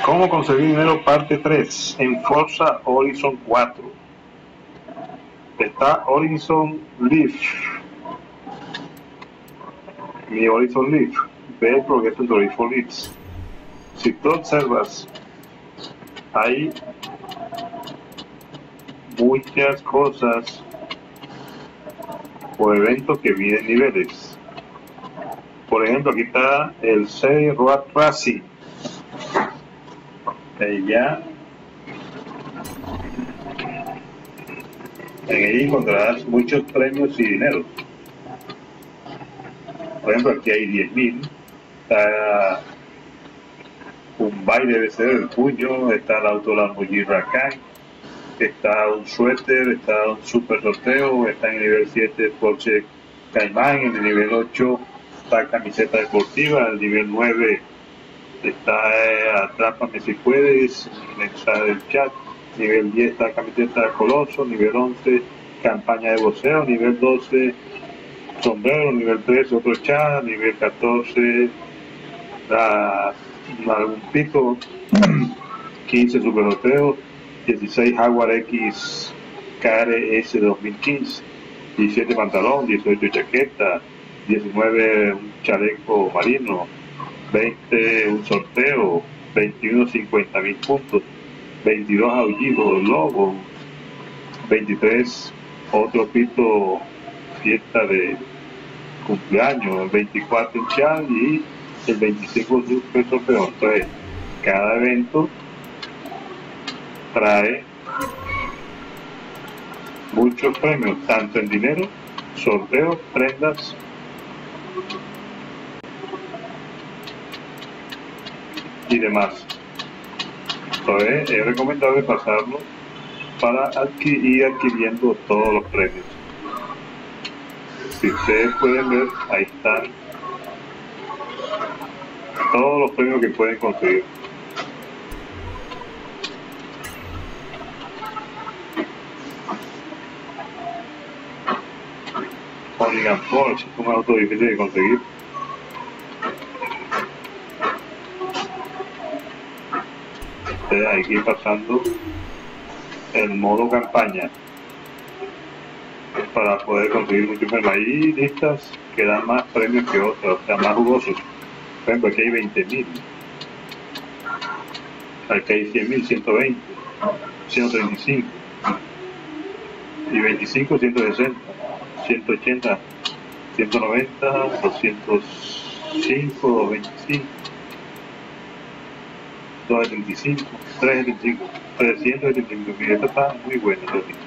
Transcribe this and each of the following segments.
¿Cómo conseguir dinero parte 3 en Forza Horizon 4? Está Horizon Leaf, mi Horizon Leaf. Ve el progreso de Horizon Leaf. Si tú observas, hay muchas cosas o eventos que miden niveles. Por ejemplo, aquí está el 6 Road Racing. Ya en ella encontrarás muchos premios y dinero. Por ejemplo, aquí hay 10.000. Está un baile de ser el puño, está el auto Lamborghini Huracan, está un suéter, está un super sorteo, está en el nivel 7 Porsche Cayman, en el nivel 8 está camiseta deportiva, en el nivel 9 está Atrápame si puedes, mensaje del chat, nivel 10 está camiseta de Coloso, nivel 11 campaña de boxeo, nivel 12 sombrero, nivel 13 otro chat, nivel 14 algún pico, 15 super sorteos, 16 Jaguar X KRS 2015, 17 pantalón, 18 chaqueta, 19 un chaleco marino, 20 un sorteo, 21 50.000 puntos, 22 aullidos lobo, 23 otro pito fiesta de cumpleaños, el 24 un chal y el 25 super sorteo. Entonces cada evento trae muchos premios, tanto en dinero, sorteos, prendas y demás. Entonces es recomendable pasarlo para ir adquiriendo todos los premios. Si ustedes pueden ver, ahí están todos los premios que pueden conseguir. Hooligan Porsche es un auto difícil de conseguir. Ustedes hay que ir pasando el modo campaña para poder conseguir muchos premios. Hay listas que dan más premios que otras, o sea, más jugosos. Por ejemplo, aquí hay 20.000, aquí hay 100.000, 120, 135 y 25, 160, 180, 190, 205, 225, 275, 375, 375. Y esto está muy bueno.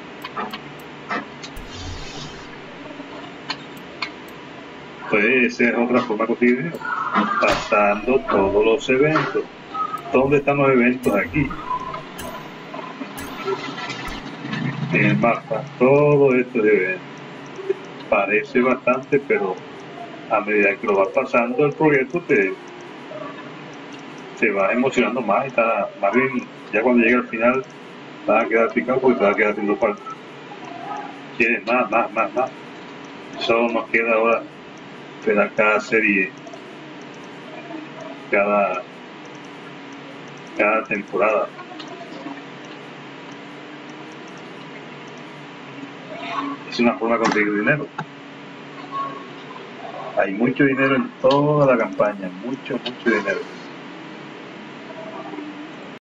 Pues esa es otra forma de conseguir dinero, pasando todos los eventos. ¿Dónde están los eventos? Aquí en el mapa, todo esto de eventos. Parece bastante, pero a medida que lo vas pasando el proyecto te va emocionando más y está, más bien ya cuando llegue al final vas a quedar picado porque te va a quedar haciendo falta. Quieres más. Solo nos queda ahora esperar cada serie, cada temporada. Es una forma de conseguir dinero. Hay mucho dinero en toda la campaña, mucho dinero.